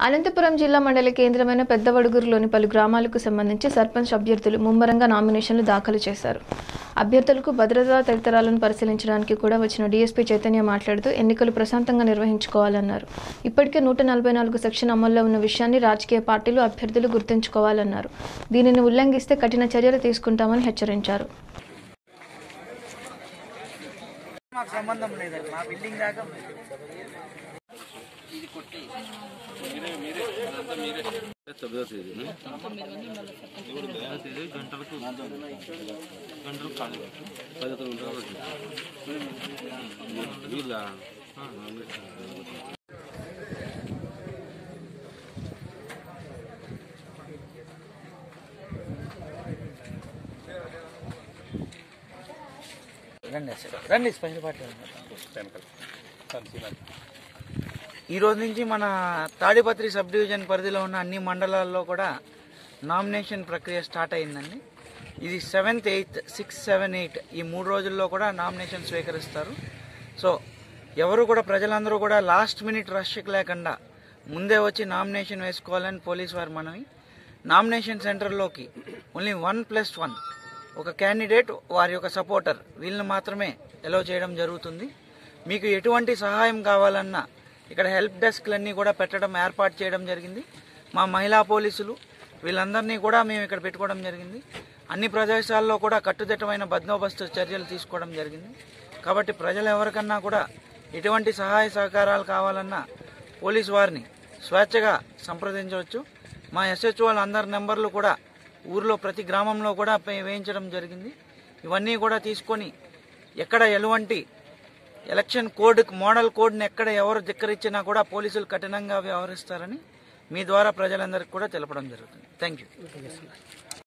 అనంతపురం జిల్లా మండల కేంద్రమైన పెద్దవడుగురులోని పలు గ్రామాలకు సంబంధించి సర్పంచ్ అభ్యర్థులు ముమ్మరంగా నామినేషన్లు దాఖలు చేశారు. అభ్యర్థులకు భద్రతా తదితరాలను పరిశీలించడానికి కూడా వచ్చిన డీఎస్పీ చైతన్య మాట్లాడుతూ ఎన్నికలు ప్రశాంతంగా నిర్వహించుకోవాలన్నారు. ఇప్పటికే 144 సెక్షన్ అమల్లో ఉన్న విషయాన్ని రాజకీయ పార్టీలు అభ్యర్థులు గుర్తుంచుకోవాలన్నారు. దీనిని ఉల్లంఘిస్తే కఠిన చర్యలు తీసుకుంటామని హెచ్చరించారు. రండి స్పెషల్ పార్టీ ఈ రోజు నుంచి మన తాడిపత్రి సబ్ డివిజన్ పరిధిలో ఉన్న అన్ని మండలాల్లో కూడా నామినేషన్ ప్రక్రియ స్టార్ట్ అయిందండి. ఇది 7th, 8th, 6, 7, 8 ఈ 3 రోజుల్లో కూడా నామినేషన్ స్వీకరిస్తారు. సో ఎవరు కూడా ప్రజలందరూ కూడా లాస్ట్ మినిట్ రష్ లేకుండా ముందే వచ్చి నామినేషన్ వేసుకోవాలని పోలీస్ వారు మనవి. నామినేషన్ సెంటర్లోకి ఓన్లీ 1+1 ఒక క్యాండిడేట్ వారి యొక్క సపోర్టర్ వీళ్ళని మాత్రమే అలౌ చేయడం జరుగుతుంది. మీకు ఎటువంటి సహాయం కావాలన్నా ఇక్కడ హెల్ప్ డెస్క్లన్నీ కూడా ఏర్పాటు చేయడం జరిగింది. మా మహిళా పోలీసులు వీళ్ళందరినీ కూడా మేము ఇక్కడ పెట్టుకోవడం జరిగింది. అన్ని ప్రదేశాల్లో కూడా కట్టుదిట్టమైన బందోబస్తు చర్యలు తీసుకోవడం జరిగింది. కాబట్టి ప్రజలు ఎవరికన్నా కూడా ఎటువంటి సహాయ సహకారాలు కావాలన్నా పోలీసు వారిని స్వేచ్ఛగా సంప్రదించవచ్చు. మా SHOల అందరి నెంబర్లు కూడా ఊర్లో ప్రతి గ్రామంలో కూడా వేయించడం జరిగింది. ఇవన్నీ కూడా తీసుకొని ఎక్కడ ఎటువంటి ఎలక్షన్ కోడ్ మోడల్ కోడ్ని ఎక్కడ ఎవరు ధిక్కరించినా కూడా పోలీసులు కఠినంగా వ్యవహరిస్తారని మీ ద్వారా ప్రజలందరికీ కూడా తెలపడం జరుగుతుంది. Thank you.